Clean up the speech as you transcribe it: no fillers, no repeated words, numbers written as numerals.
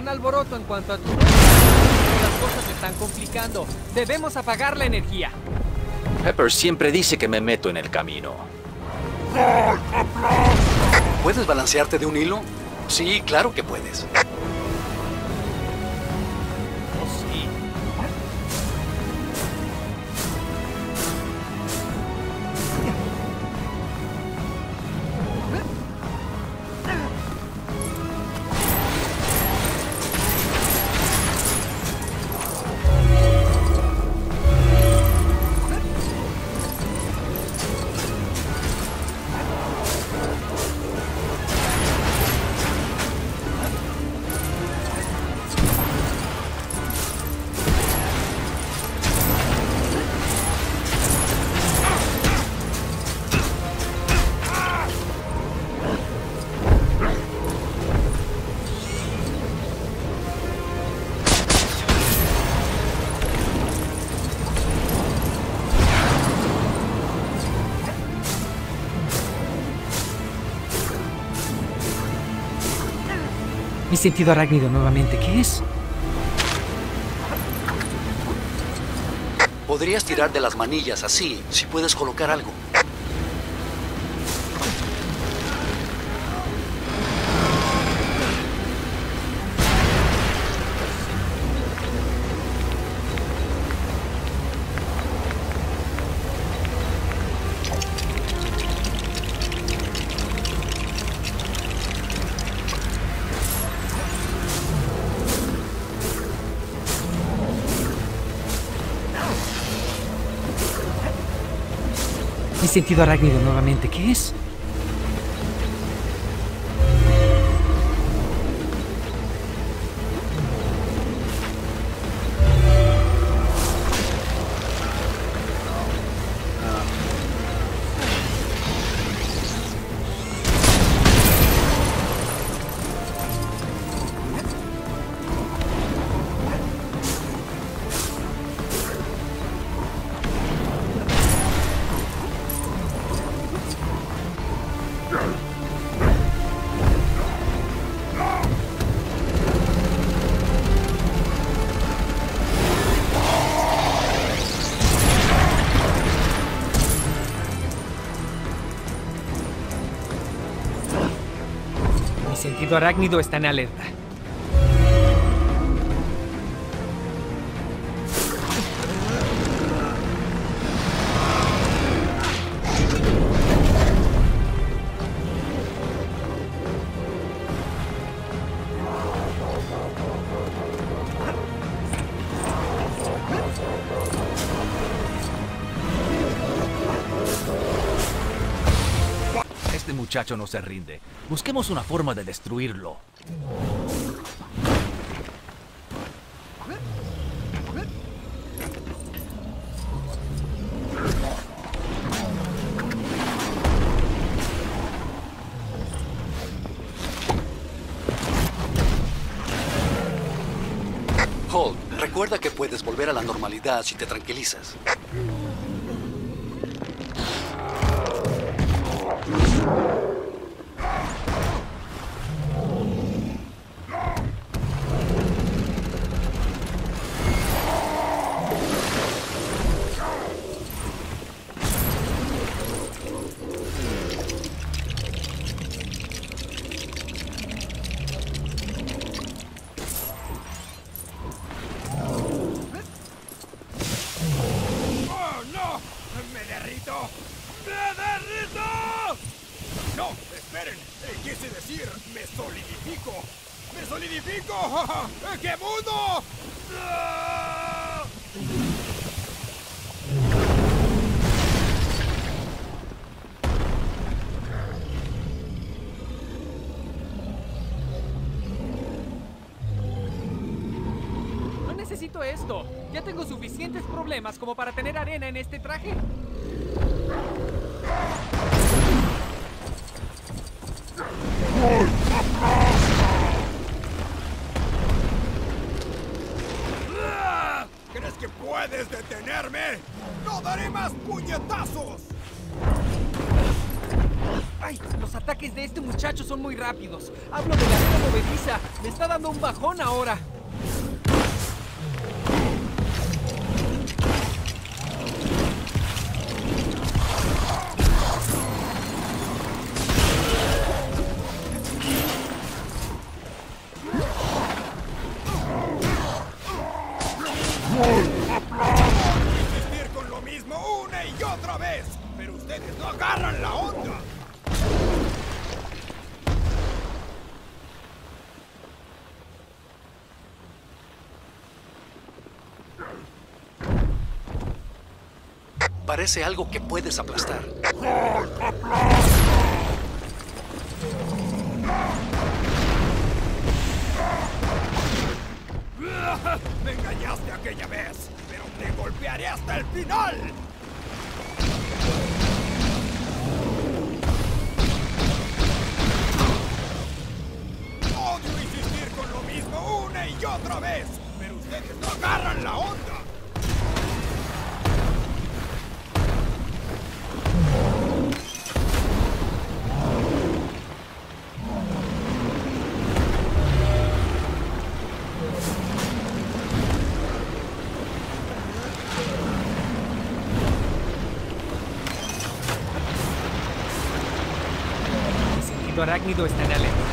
gran alboroto en cuanto a tu... Las cosas se están complicando. Debemos apagar la energía. Pepper siempre dice que me meto en el camino. ¿Puedes balancearte de un hilo? Sí, claro que puedes. Oh, sí. Mi sentido arácnido nuevamente. ¿Qué es? Podrías tirar de las manillas así, si puedes colocar algo. Mi sentido arácnido nuevamente. ¿Qué es? Mi sentido arácnido está en alerta. Este muchacho no se rinde. Busquemos una forma de destruirlo. Holt, recuerda que puedes volver a la normalidad si te tranquilizas. Quise decir, me solidifico. ¡Me solidifico! ¡Qué mundo! No necesito esto. Ya tengo suficientes problemas como para tener arena en este traje. ¿Crees que puedes detenerme? ¡No daré más puñetazos! ¡Ay! Los ataques de este muchacho son muy rápidos. Hablo de la arena movediza. Me está dando un bajón ahora. Insistir con lo mismo una y otra vez, pero ustedes no agarran la onda. Parece algo que puedes aplastar. Me engañaste aquella vez, pero te golpearé hasta el final. Odio insistir con lo mismo una y otra vez, pero ustedes no agarran la onda. Mi sentido arácnido está en alerta.